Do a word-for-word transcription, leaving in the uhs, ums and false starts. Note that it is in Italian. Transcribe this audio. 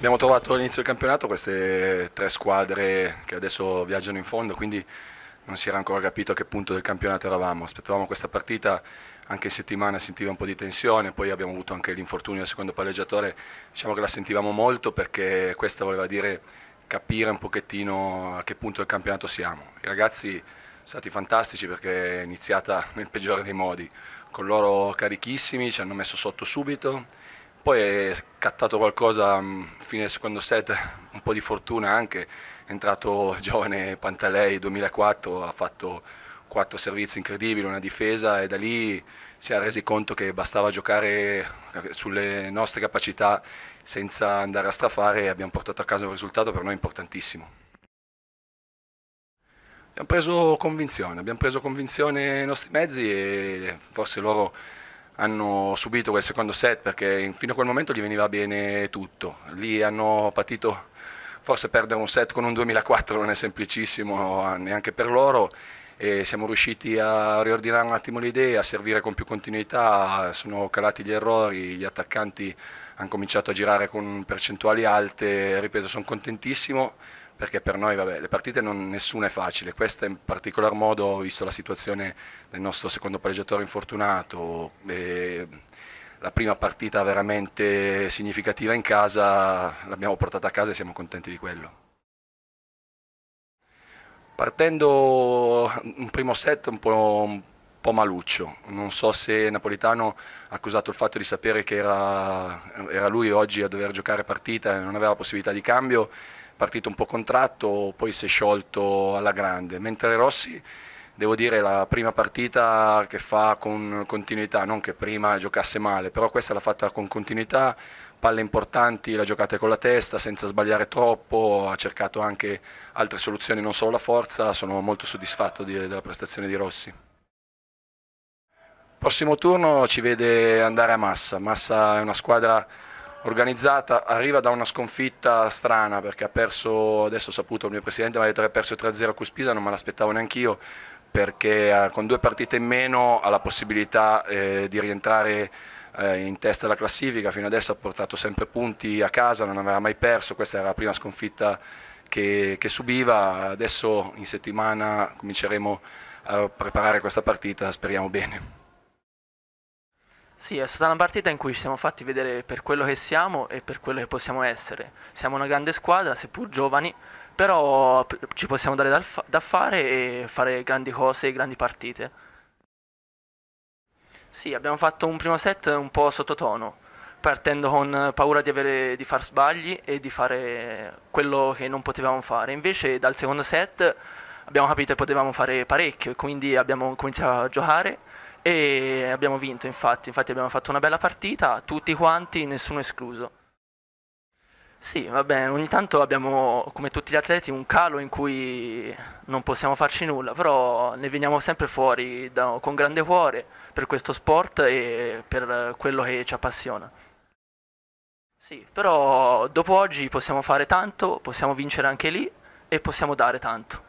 Abbiamo trovato all'inizio del campionato queste tre squadre che adesso viaggiano in fondo, quindi non si era ancora capito a che punto del campionato eravamo. Aspettavamo questa partita, anche in settimana si sentiva un po' di tensione, poi abbiamo avuto anche l'infortunio del secondo palleggiatore, diciamo che la sentivamo molto perché questa voleva dire capire un pochettino a che punto del campionato siamo. I ragazzi sono stati fantastici perché è iniziata nel peggiore dei modi, con loro carichissimi, ci hanno messo sotto subito. Poi è scattato qualcosa, fine del secondo set, un po' di fortuna anche, è entrato il giovane Pantalei duemilaquattro, ha fatto quattro servizi incredibili, una difesa e da lì si è resi conto che bastava giocare sulle nostre capacità senza andare a strafare e abbiamo portato a casa un risultato per noi importantissimo. Abbiamo preso convinzione, abbiamo preso convinzione nei nostri mezzi e forse loro hanno subito quel secondo set perché fino a quel momento gli veniva bene tutto. Lì hanno patito, forse perdere un set con un duemilaquattro non è semplicissimo neanche per loro e siamo riusciti a riordinare un attimo le idee, a servire con più continuità, sono calati gli errori, gli attaccanti hanno cominciato a girare con percentuali alte, ripeto sono contentissimo perché per noi vabbè, le partite non, nessuna è facile, questa in particolar modo, visto la situazione del nostro secondo palleggiatore infortunato, eh, la prima partita veramente significativa in casa, l'abbiamo portata a casa e siamo contenti di quello. Partendo un primo set un po', un po' maluccio, non so se Napolitano ha accusato il fatto di sapere che era, era lui oggi a dover giocare partita e non aveva la possibilità di cambio, partito un po' contratto, poi si è sciolto alla grande, mentre Rossi, devo dire, la prima partita che fa con continuità, non che prima giocasse male, però questa l'ha fatta con continuità, palle importanti, l'ha giocata con la testa, senza sbagliare troppo, ha cercato anche altre soluzioni, non solo la forza, sono molto soddisfatto di, della prestazione di Rossi. Prossimo turno ci vede andare a Massa, Massa è una squadra organizzata, arriva da una sconfitta strana perché ha perso, adesso ho saputo, il mio presidente mi ha detto che ha perso tre a zero a Cuspisa, non me l'aspettavo neanch'io perché con due partite in meno ha la possibilità eh, di rientrare eh, in testa alla classifica, fino adesso ha portato sempre punti a casa, non aveva mai perso, questa era la prima sconfitta che, che subiva, adesso in settimana cominceremo a preparare questa partita, speriamo bene. Sì, è stata una partita in cui ci siamo fatti vedere per quello che siamo e per quello che possiamo essere. Siamo una grande squadra, seppur giovani, però ci possiamo dare da fare e fare grandi cose e grandi partite. Sì, abbiamo fatto un primo set un po' sottotono, partendo con paura di, avere, di far sbagli e di fare quello che non potevamo fare. Invece dal secondo set abbiamo capito che potevamo fare parecchio e quindi abbiamo cominciato a giocare e abbiamo vinto, infatti, infatti abbiamo fatto una bella partita, tutti quanti, nessuno escluso. Sì, vabbè, ogni tanto abbiamo, come tutti gli atleti, un calo in cui non possiamo farci nulla, però ne veniamo sempre fuori da, con grande cuore per questo sport e per quello che ci appassiona. Sì, però dopo oggi possiamo fare tanto, possiamo vincere anche lì e possiamo dare tanto.